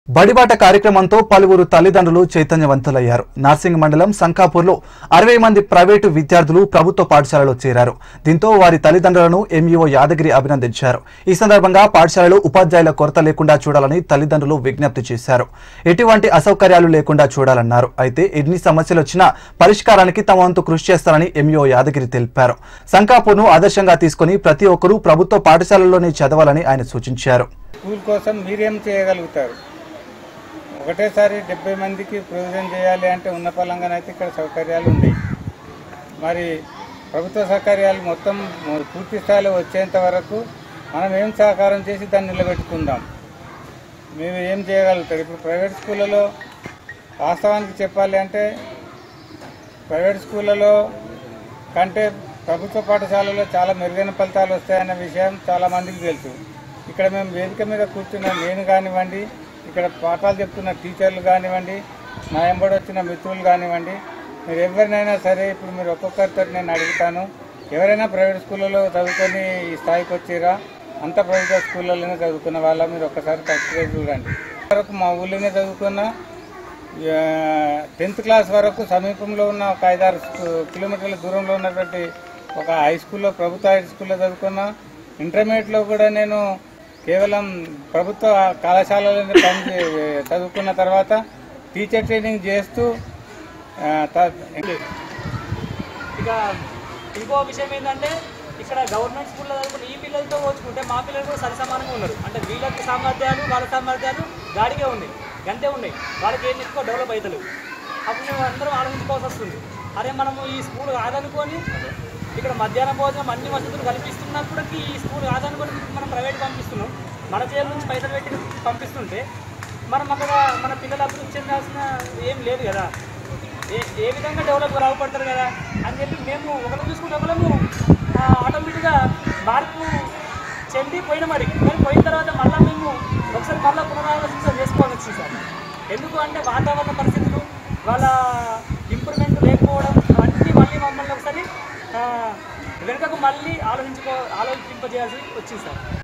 బడిబాట కార్యక్రమంతో పలువురు తల్లిదండ్రులు చైతన్యవంతులయ్యారు. నార్సింగ్ మండలం సంకాపూర్లో 60 మంది ప్రైవేటు విద్యార్థులు ప్రభుత్వ పాఠశాలలో చేరారు. దీంతో వారి తల్లిదండ్రులను ఎంఈఓ యాదగిరి అభినందించారు. ఈ సందర్భంగా పాఠశాలలో ఉపాధ్యాయుల కొరత లేకుండా చూడాలని తల్లిదండ్రులు విజ్ఞప్తి చేశారు. ఎటువంటి అసౌకర్యాలు లేకుండా చూడాలన్నారు. అయితే ఎన్ని సమస్యలు వచ్చినా పరిష్కారానికి తమ వంతు కృషి చేస్తారని ఎంఈఓ యాదగిరి తెలిపారు. సంకాపూర్ను ఆదర్శంగా తీసుకుని ప్రతి ఒక్కరూ ప్రభుత్వ పాఠశాలల్లోనే చదవాలని ఆయన సూచించారు. స్కూల్ కోసం మీరేం చేయగలుగుతారు? ఒకటేసారి 70 మందికి ప్రొవిజన్ చేయాలి అంటే ఉన్న పలంగానైతే అయితే ఇక్కడ సౌకర్యాలు ఉన్నాయి. మరి ప్రభుత్వ సౌకర్యాలు మొత్తం పూర్తి స్థాయిలో వచ్చేంత వరకు మనం ఏం సహకారం చేసి దాన్ని నిలబెట్టుకుందాం. మేము ఏం చేయగలుగుతారు? ఇప్పుడు ప్రైవేట్ స్కూళ్ళలో వాస్తవానికి చెప్పాలి అంటే ప్రైవేట్ స్కూళ్ళలో కంటే ప్రభుత్వ పాఠశాలలో చాలా మెరుగైన ఫలితాలు వస్తాయన్న విషయం చాలామందికి తెలుసు. ఇక్కడ మేము వేదిక మీద కూర్చున్న నేను కానివ్వండి, ఇక్కడ పాఠాలు చెప్తున్న టీచర్లు కానివ్వండి, నా వెంబడి వచ్చిన మిత్రులు కానివ్వండి, మీరు ఎవరినైనా సరే ఇప్పుడు మీరు ఒక్కొక్కరితో నేను అడుగుతాను, ఎవరైనా ప్రైవేట్ స్కూళ్ళలో చదువుకొని ఈ స్థాయికి వచ్చారా? అంత ప్రైవేట్ స్కూళ్ళలోనే చదువుకున్న వాళ్ళ మీరు ఒక్కసారి కరెక్ట్గా చూడండి. వరకు మా ఊళ్ళోనే చదువుకున్న 10th క్లాస్ వరకు సమీపంలో ఉన్న ఒక 5-6 కిలోమీటర్ల దూరంలో ఉన్నటువంటి ఒక హై స్కూల్లో, ప్రభుత్వ హై స్కూల్లో చదువుకున్న. ఇంటర్మీడియట్లో కూడా నేను కేవలం ప్రభుత్వ కళాశాలలోనే చదువుకున్న తర్వాత టీచర్ ట్రైనింగ్ చేస్తూ ఇక ఇంకో విషయం ఏంటంటే ఇక్కడ గవర్నమెంట్ స్కూల్లో చదువుకున్న ఈ పిల్లలతో పోల్చుకుంటే మా పిల్లలు కూడా సరి సమానంగా ఉన్నారు. అంటే వీళ్ళకి సామర్థ్యాలు వాళ్ళ సామర్థ్యాలు గాడిగే ఉన్నాయి, గంతే ఉన్నాయి. వాళ్ళకి ఏం ఎక్కువ డెవలప్ అవుతలేవు. అప్పుడు మేము అందరం ఆలోచించుకోవాల్సి వస్తుంది. అరే మనము ఈ స్కూల్ కాదనుకొని ఇక్కడ మధ్యాహ్న భోజనం అన్ని వసతులు కల్పిస్తున్నప్పటికీ ఈ స్కూల్ కాదనుకొని మనం ప్రైవేట్ పంపిస్తున్నాం. మన జైలు నుంచి పైసలు పెట్టి పంపిస్తుంటే మనం అక్కడ మన పిల్లలు అభివృద్ధి చెందాల్సిన ఏం లేదు కదా, ఏ విధంగా డెవలప్ రావపడతారు కదా అని చెప్పి మేము ఒకరు చూసుకుంటే ఒకళ్ళము ఆటోమేటిక్గా మార్పు చెంది పోయిన మరి కానీ పోయిన తర్వాత మళ్ళీ మేము ఒకసారి మళ్ళీ పునరాలోచన చేసుకోవాల్సి వచ్చింది సార్. ఎందుకు అంటే వాతావరణ పరిస్థితులు, వాళ్ళ ఇంప్రూవ్మెంట్ లేకపోవడం అవన్నీ మళ్ళీ మమ్మల్ని ఒకసారి వెనుకకు మళ్ళీ ఆలోచింపజేయాల్సి వచ్చింది సార్.